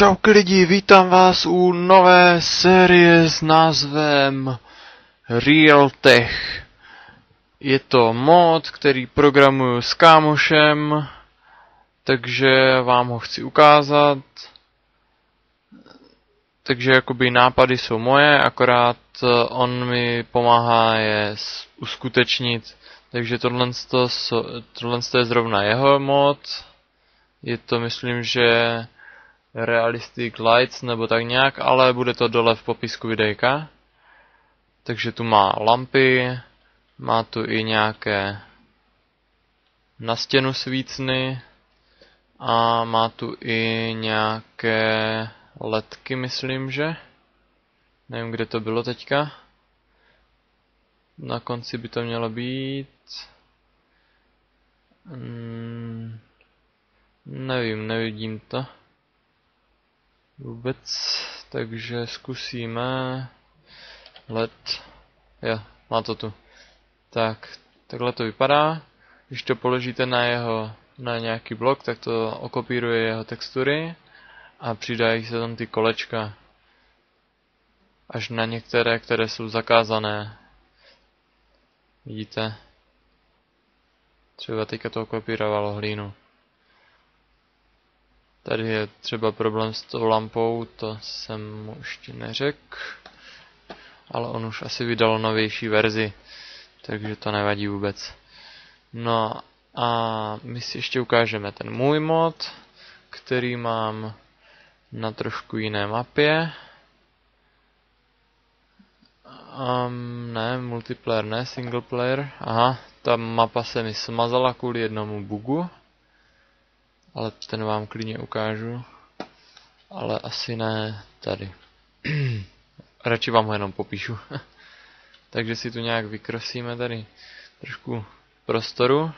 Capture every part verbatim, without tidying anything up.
Čauky lidi, vítám vás u nové série s názvem Realtech. Je to mod, který programuju s kámošem, takže vám ho chci ukázat. Takže jakoby nápady jsou moje, akorát on mi pomáhá je uskutečnit. Takže tohle, tohle je zrovna jeho mod. Je to, myslím, že Realistic Lights nebo tak nějak, ale bude to dole v popisku videjka. Takže tu má lampy, má tu i nějaké na stěnu svícny a má tu i nějaké ledky, myslím, že. Nevím, kde to bylo teďka. Na konci by to mělo být. Hmm, nevím, nevidím to vůbec, takže zkusíme led. Jo, má to tu. Tak, takhle to vypadá. Když to položíte na jeho, na nějaký blok, tak to okopíruje jeho textury a přidají se tam ty kolečka. Až na některé, které jsou zakázané. Vidíte? Třeba teďka to okopírovalo hlínu. Tady je třeba problém s tou lampou, to jsem mu ještě neřekl. Ale on už asi vydal novější verzi, takže to nevadí vůbec. No a my si ještě ukážeme ten můj mod, který mám na trošku jiné mapě. Um, ne, multiplayer, ne, single player. Aha, ta mapa se mi smazala kvůli jednomu bugu. Ale ten vám klidně ukážu. Ale asi ne tady. Radši vám ho jenom popíšu. Takže si tu nějak vykrosíme tady trošku prostoru.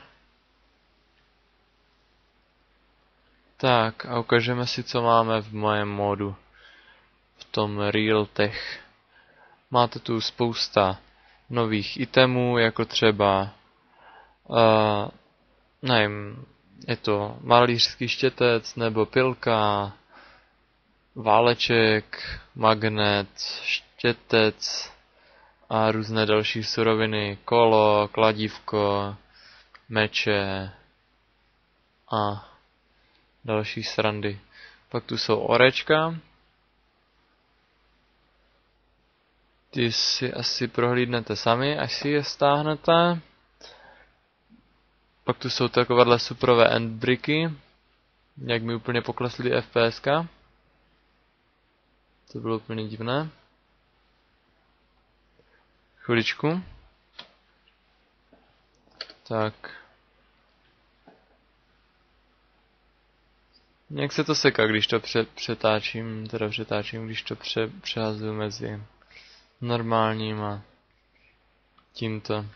Tak a ukážeme si, co máme v mém modu. V tom Realtech. Máte tu spousta nových itemů, jako třeba uh, nevím, je to malířský štětec nebo pilka, váleček, magnet, štětec a různé další suroviny, kolo, kladívko, meče a další srandy. Pak tu jsou orečka. Ty si asi prohlídnete sami, až si je stáhnete. Pak tu jsou takovéhle superové endbricky, jak mi úplně poklesly FPSka. To bylo úplně divné. Chviličku. Tak. Nějak se to seká, když to pře přetáčím, teda přetáčím, když to pře přehazuju mezi normálním a tímto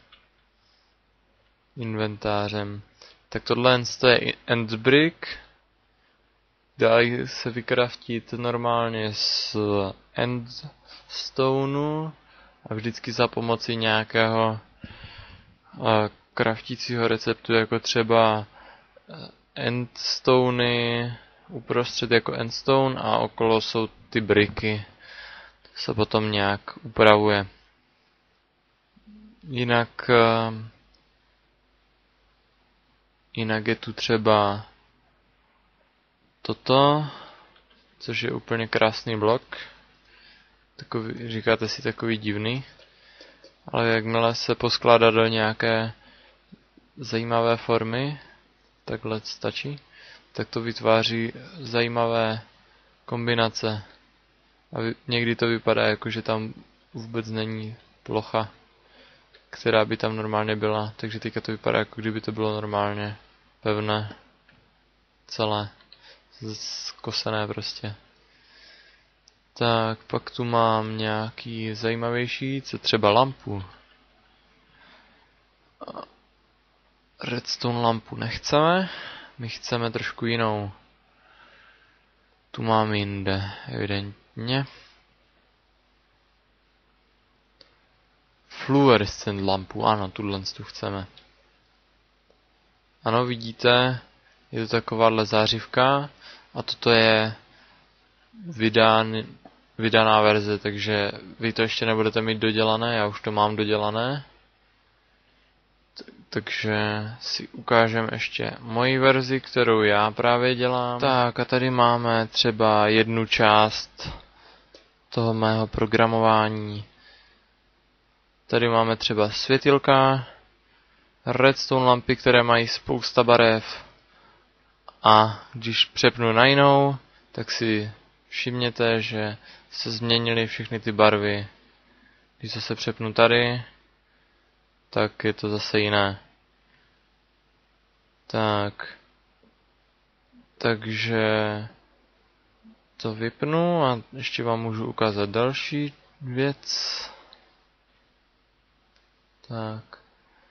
inventářem. Tak tohle je endbrick. Dá se vykraftit normálně z endstoneu a vždycky za pomoci nějakého kraftícího receptu, jako třeba endstony uprostřed jako endstone a okolo jsou ty bricky. To se potom nějak upravuje. Jinak Jinak je tu třeba toto, což je úplně krásný blok. Takový, říkáte si takový divný. Ale jakmile se poskládá do nějaké zajímavé formy, takhle stačí, tak to vytváří zajímavé kombinace. A někdy to vypadá jako, že tam vůbec není plocha, která by tam normálně byla. Takže teďka to vypadá, jako kdyby to bylo normálně pevné, celé, zkosené prostě. Tak, pak tu mám nějaký zajímavější, co třeba lampu. Redstone lampu nechceme, my chceme trošku jinou. Tu mám jinde, evidentně. Fluorescent lampu, ano, tuhle tu chceme. Ano, vidíte, je to takováhle zářivka a toto je vydán, vydaná verze, takže vy to ještě nebudete mít dodělané, já už to mám dodělané. Takže si ukážeme ještě moji verzi, kterou já právě dělám. Tak a tady máme třeba jednu část toho mého programování. Tady máme třeba světilka, redstone lampy, které mají spousta barev. A když přepnu na jinou, tak si všimněte, že se změnily všechny ty barvy. Když se přepnu tady, tak je to zase jiné. Tak. Takže to vypnu a ještě vám můžu ukázat další věc. Tak.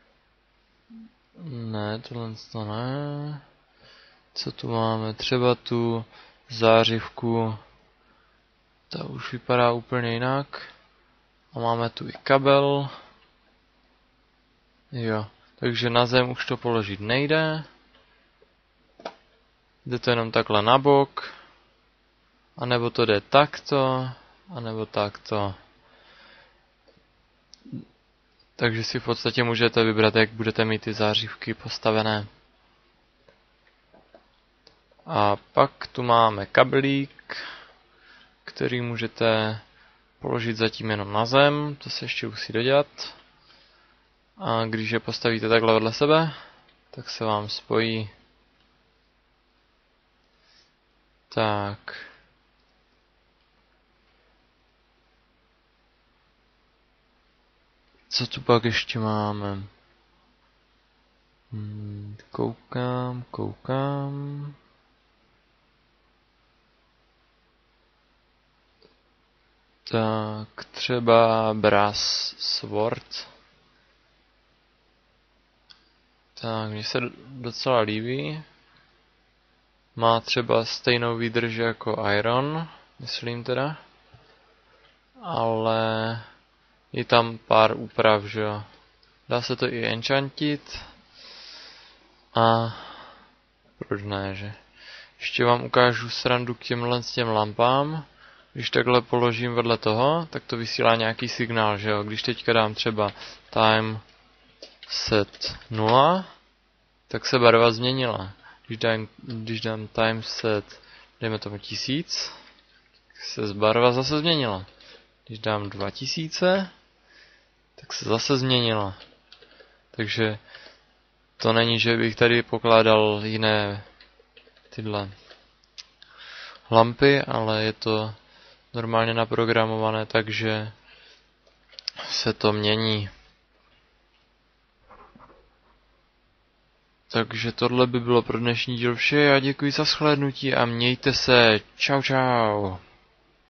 Ne, tohle to ne. Co tu máme? Třeba tu zářivku. Ta už vypadá úplně jinak. A máme tu i kabel. Jo, takže na zem už to položit nejde. Jde to jenom takhle na bok. A nebo to jde takto. A nebo takto. Takže si v podstatě můžete vybrat, jak budete mít ty zářivky postavené. A pak tu máme kabelík, který můžete položit zatím jenom na zem. To se ještě musí dodělat. A když je postavíte takhle vedle sebe, tak se vám spojí. Tak. Co tu pak ještě máme? Hmm, koukám, koukám. Tak, třeba brass sword. Tak, mně se docela líbí. Má třeba stejnou výdrž jako iron, myslím teda. Ale je tam pár úprav, že jo. Dá se to i enchantit. A proč ne, že? Ještě vám ukážu srandu k těmhle s těm lampám. Když takhle položím vedle toho, tak to vysílá nějaký signál, že jo. Když teďka dám třeba time set nula, tak se barva změnila. Když dám, když dám time set, dejme tomu tisíc, tak se barva zase změnila. Když dám dva tisíce, tak se zase změnila. Takže to není, že bych tady pokládal jiné tyhle lampy, ale je to normálně naprogramované, takže se to mění. Takže tohle by bylo pro dnešní díl vše. Já děkuji za shlédnutí a mějte se. Čau čau.